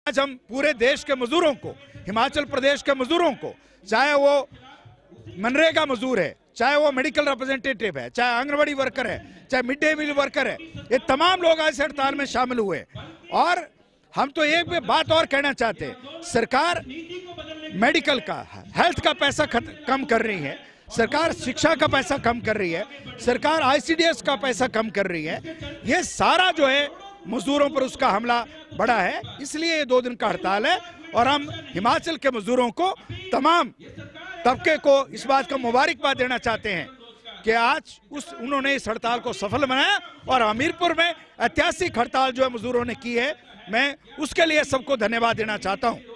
आज हम पूरे देश के मजदूरों को, हिमाचल प्रदेश के मजदूरों को, चाहे वो मनरेगा मजदूर है, चाहे वो मेडिकल रिप्रेजेंटेटिव है, चाहे आंगनबाड़ी वर्कर है, चाहे मिड डे मील वर्कर है, ये तमाम लोग आज हड़ताल में शामिल हुए। और हम तो एक बात और कहना चाहते हैं, सरकार मेडिकल का, हेल्थ का पैसा कम कर रही है, सरकार शिक्षा का पैसा कम कर रही है, सरकार ICDS का पैसा कम कर रही है। ये सारा जो है मजदूरों पर उसका हमला बढ़ा है, इसलिए ये 2 दिन का हड़ताल है। और हम हिमाचल के मजदूरों को, तमाम तबके को इस बात का मुबारकबाद देना चाहते हैं कि आज उन्होंने इस हड़ताल को सफल बनाया। और हमीरपुर में ऐतिहासिक हड़ताल जो है मजदूरों ने की है, मैं उसके लिए सबको धन्यवाद देना चाहता हूं।